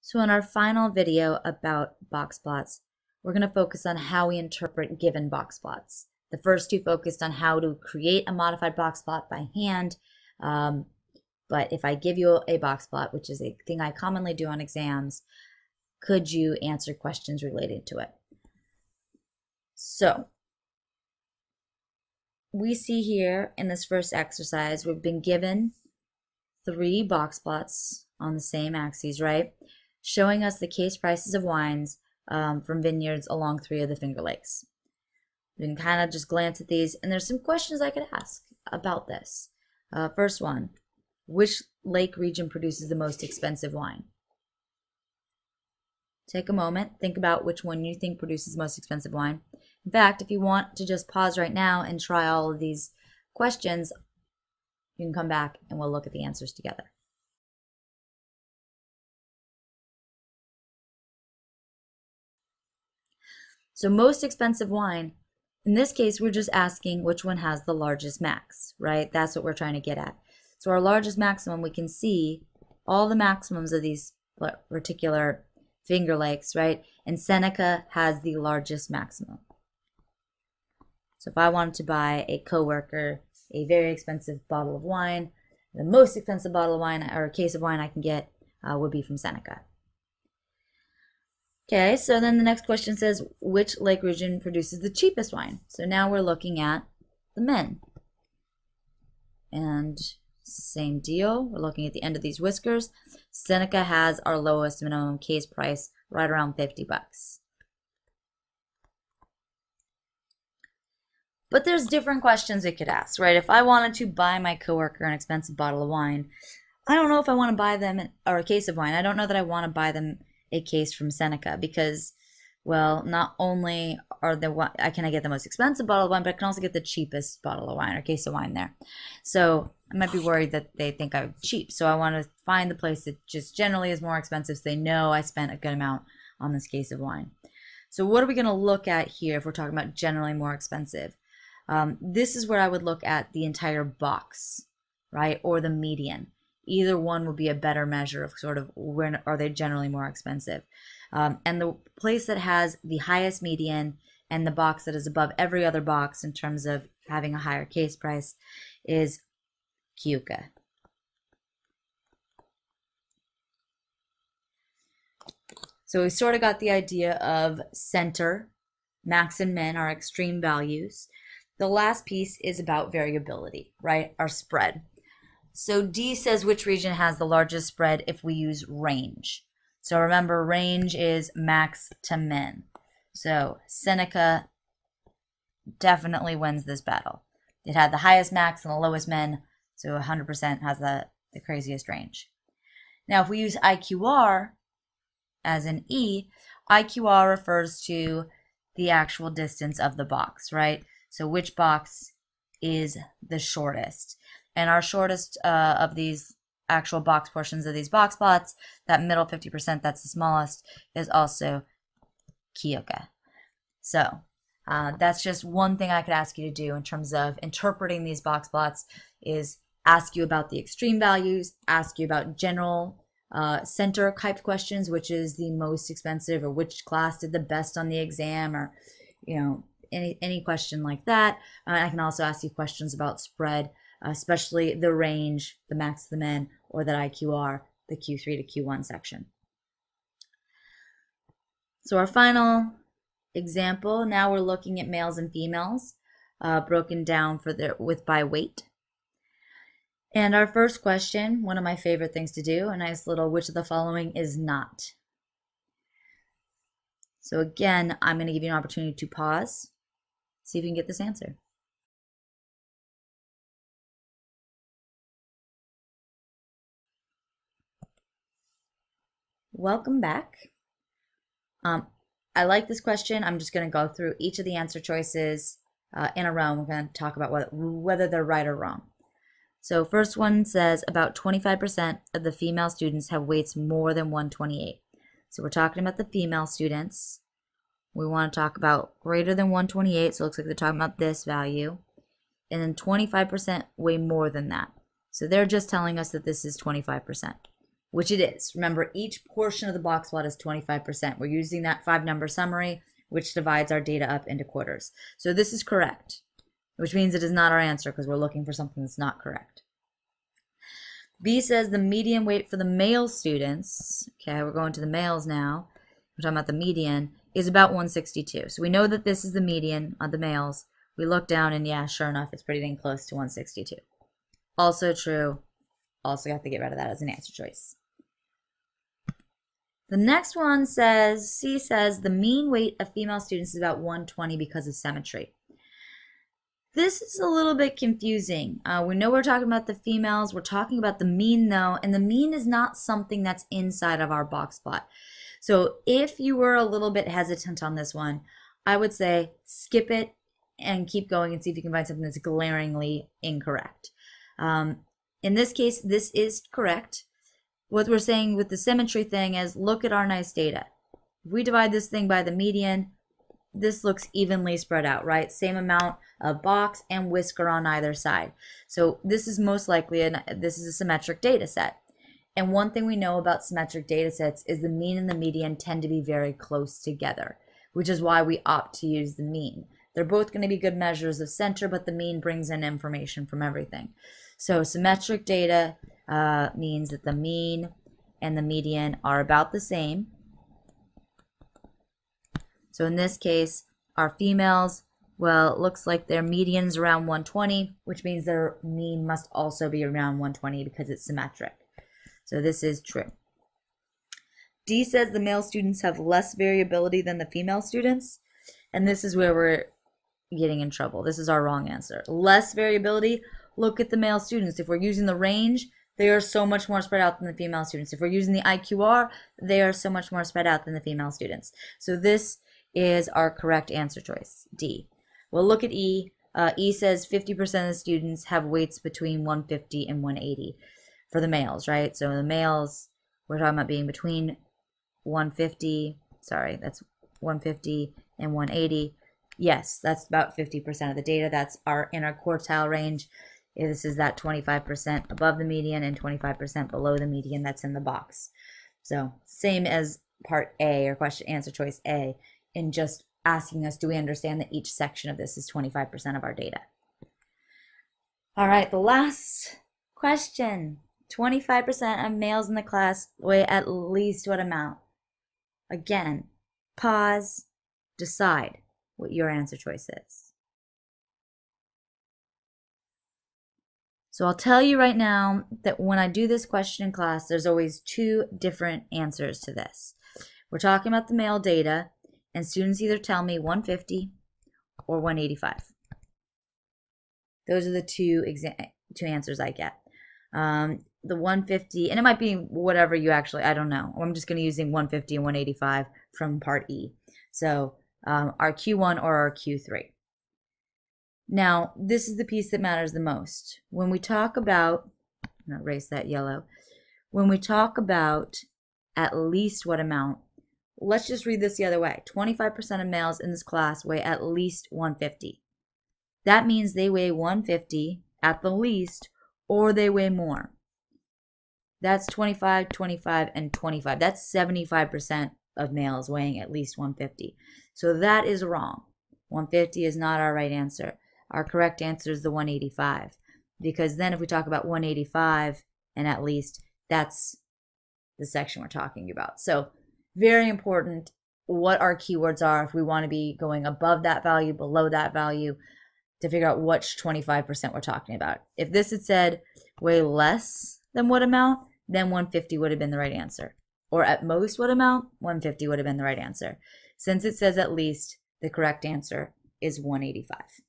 So in our final video about boxplots, we're going to focus on how we interpret given boxplots. The first two focused on how to create a modified boxplot by hand, but if I give you a boxplot, which is a thing I commonly do on exams, could you answer questions related to it? So we see here in this first exercise, we've been given 3 boxplots on the same axes, right? Showing us the case prices of wines from vineyards along 3 of the Finger Lakes. We can kind of just glance at these, and there's some questions I could ask about this. First one, which lake region produces the most expensive wine? Take a moment, think about which one you think produces the most expensive wine. In fact, if you want to just pause right now and try all of these questions, you can come back and we'll look at the answers together. So most expensive wine, in this case, we're just asking which one has the largest max, right? That's what we're trying to get at. So our largest maximum, we can see all the maximums of these particular Finger Lakes, right? And Seneca has the largest maximum. So if I wanted to buy a coworker a very expensive bottle of wine, the most expensive bottle of wine or case of wine I can get would be from Seneca. Okay, so then the next question says, which lake region produces the cheapest wine? So now we're looking at the men. And same deal, we're looking at the end of these whiskers. Seneca has our lowest minimum case price, right around $50. But there's different questions we could ask, right? If I wanted to buy my coworker an expensive bottle of wine, I don't know if I want to buy them, or a case of wine, I don't know that I want to buy them a case from Seneca because, well, not only can I get the most expensive bottle of wine, but I can also get the cheapest bottle of wine or case of wine there. So I might be worried that they think I'm cheap. So I want to find the place that just generally is more expensive so they know I spent a good amount on this case of wine. So what are we going to look at here if we're talking about generally more expensive? This is where I would look at the entire box, right, or the median. Either one would be a better measure of sort of when are they generally more expensive. And the place that has the highest median and the box that is above every other box in terms of having a higher case price is Keuka. So we sort of got the idea of center, max and min are extreme values. The last piece is about variability, right? Our spread. So D says which region has the largest spread if we use range. So remember, range is max to min. So Seneca definitely wins this battle. It had the highest max and the lowest min, so 100% has the craziest range. Now, if we use IQR as in E, IQR refers to the actual distance of the box, right? So which box is the shortest? And our shortest of these actual box portions of these box plots, that middle 50%, that's the smallest, is also Keuka. So that's just one thing I could ask you to do in terms of interpreting these box plots is ask you about the extreme values, ask you about general center type questions, which is the most expensive, or which class did the best on the exam, or any question like that. I can also ask you questions about spread, especially the range, the max to the min, or that IQR, the Q3 to Q1 section. So our final example, now we're looking at males and females, broken down by weight. And our first question, one of my favorite things to do, a nice little which of the following is not. So again, I'm going to give you an opportunity to pause, see if you can get this answer. Welcome back. I like this question. I'm just going to go through each of the answer choices in a row. We're going to talk about whether they're right or wrong. So first one says about 25% of the female students have weights more than 128. So we're talking about the female students. We want to talk about greater than 128, so it looks like they're talking about this value. And then 25% weigh more than that. So they're just telling us that this is 25%. which it is. Remember, each portion of the box plot is 25%. We're using that 5-number summary, which divides our data up into quarters. So this is correct, which means it is not our answer because we're looking for something that's not correct. B says the median weight for the male students, okay, we're going to the males now, we're talking about the median, is about 162. So we know that this is the median of the males. We look down and yeah, sure enough, it's pretty dang close to 162. Also true. Also have to get rid of that as an answer choice. The next one says, C says the mean weight of female students is about 120 because of symmetry. This is a little bit confusing. We know we're talking about the females. We're talking about the mean though, and the mean is not something that's inside of our box plot. So if you were a little bit hesitant on this one, I would say skip it and keep going and see if you can find something that's glaringly incorrect. In this case, this is correct. What we're saying with the symmetry thing is look at our nice data. If we divide this thing by the median, this looks evenly spread out, right? Same amount of box and whisker on either side. So this is most likely, this is a symmetric data set. And one thing we know about symmetric data sets is the mean and the median tend to be very close together, which is why we opt to use the mean. They're both going to be good measures of center, but the mean brings in information from everything. So symmetric data means that the mean and the median are about the same. So in this case, our females, well, it looks like their median's around 120, which means their mean must also be around 120 because it's symmetric. So this is true. D says the male students have less variability than the female students, and this is where we're getting in trouble. This is our wrong answer. Less variability, look at the male students. If we're using the range, they are so much more spread out than the female students. If we're using the IQR, they are so much more spread out than the female students. So this is our correct answer choice, D. We'll look at E. E says 50% of the students have weights between 150 and 180 for the males, right? So the males, we're talking about being between 150, sorry, that's 150 and 180. Yes, that's about 50% of the data. That's in our quartile range. This is that 25% above the median and 25% below the median that's in the box. So same as part A, or question answer choice A, in just asking us, do we understand that each section of this is 25% of our data? All right, the last question. 25% of males in the class weigh at least what amount? Again, pause, decide what your answer choice is. So I'll tell you right now that when I do this question in class, there's always two different answers to this. We're talking about the male data, and students either tell me 150 or 185. Those are the two answers I get. The 150, and it might be whatever you actually, I don't know. I'm just going to using 150 and 185 from part E. So our Q1 or our Q3. Now, this is the piece that matters the most. When we talk about, I'm going to erase that yellow. When we talk about at least what amount, let's just read this the other way. 25% of males in this class weigh at least 150. That means they weigh 150 at the least, or they weigh more. That's 25, 25, and 25. That's 75% of males weighing at least 150. So that is wrong. 150 is not our right answer. Our correct answer is the 185. Because then if we talk about 185 and at least, that's the section we're talking about. So very important what our keywords are if we want to be going above that value, below that value, to figure out which 25% we're talking about. If this had said way less than what amount, then 150 would have been the right answer. Or at most what amount, 150 would have been the right answer. Since it says at least, the correct answer is 185.